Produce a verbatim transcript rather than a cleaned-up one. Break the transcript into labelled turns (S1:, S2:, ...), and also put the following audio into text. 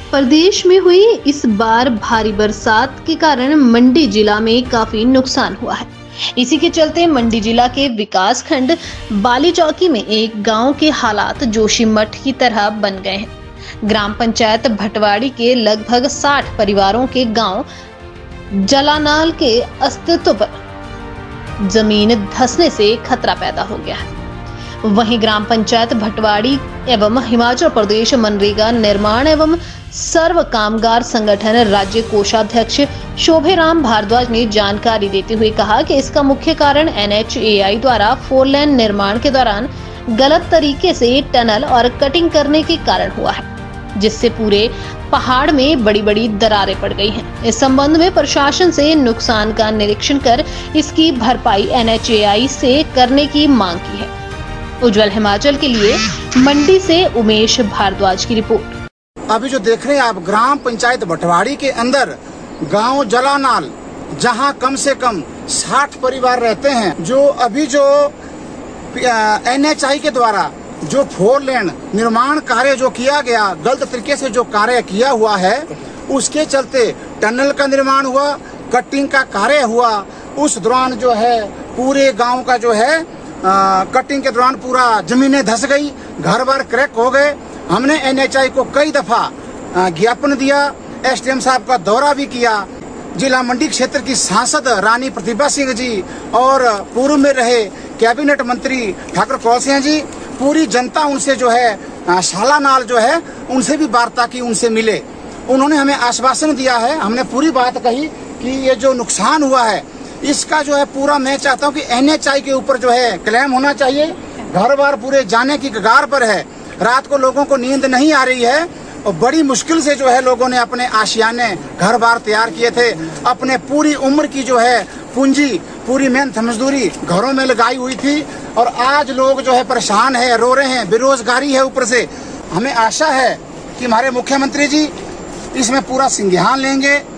S1: प्रदेश में हुई इस बार भारी बरसात के कारण मंडी जिला में काफी नुकसान हुआ है। इसी के चलते मंडी जिला के विकास खंड बाली चौकी में एक गांव के हालात जोशीमठ की तरह बन गए हैं। ग्राम पंचायत भटवाड़ी के लगभग साठ परिवारों के गांव जलानाल के अस्तित्व पर जमीन धंसने से खतरा पैदा हो गया है। वहीं ग्राम पंचायत भटवाड़ी एवं हिमाचल प्रदेश मनरेगा निर्माण एवं सर्व कामगार संगठन राज्य कोषाध्यक्ष शोभेराम भारद्वाज ने जानकारी देते हुए कहा कि इसका मुख्य कारण एन एच ए आई द्वारा फोर लेन निर्माण के दौरान गलत तरीके से टनल और कटिंग करने के कारण हुआ है, जिससे पूरे पहाड़ में बड़ी बड़ी दरारें पड़ गई हैं। इस संबंध में प्रशासन से नुकसान का निरीक्षण कर इसकी भरपाई एन एच ए आई से करने की मांग की है। उज्जवल हिमाचल के लिए मंडी से उमेश भारद्वाज की रिपोर्ट।
S2: अभी जो देख रहे हैं आप ग्राम पंचायत भटवाड़ी के अंदर गांव जलानाल, जहां कम से कम साठ परिवार रहते हैं, जो अभी जो एन एच ए आई के द्वारा जो फोर लेन निर्माण कार्य जो किया गया, गलत तरीके से जो कार्य किया हुआ है, उसके चलते टनल का निर्माण हुआ, कटिंग का कार्य हुआ। उस दौरान जो है पूरे गांव का जो है आ, कटिंग के दौरान पूरा जमीनें धस गई, घर बार क्रैक हो गए। हमने एन एच ए आई को कई दफा ज्ञापन दिया, एस डी एम साहब का दौरा भी किया। जिला मंडी क्षेत्र की सांसद रानी प्रतिभा सिंह जी और पूर्व में रहे कैबिनेट मंत्री ठाकुर कौल सिंह जी, पूरी जनता उनसे जो है शालानाल जो है उनसे भी वार्ता की, उनसे मिले। उन्होंने हमें आश्वासन दिया है। हमने पूरी बात कही कि ये जो नुकसान हुआ है इसका जो है पूरा मैं चाहता हूँ कि एन एच ए आई के ऊपर जो है क्लेम होना चाहिए। घर बार पूरे जाने की कगार पर है, रात को लोगों को नींद नहीं आ रही है और बड़ी मुश्किल से जो है लोगों ने अपने आशियाने घर बार तैयार किए थे। अपने पूरी उम्र की जो है पूंजी, पूरी मेहनत मजदूरी घरों में लगाई हुई थी और आज लोग जो है परेशान है, रो रहे हैं, बेरोजगारी है ऊपर से। हमें आशा है कि हमारे मुख्यमंत्री जी इसमें पूरा संज्ञान लेंगे